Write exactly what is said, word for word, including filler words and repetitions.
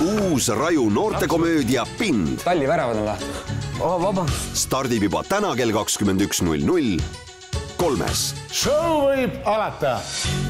uus Raju noortekomöödia Pind. Talli väravad on la. Oh, vaba. Stardib juba täna kell kakskümmend üks null null kolmes. Show võib alata.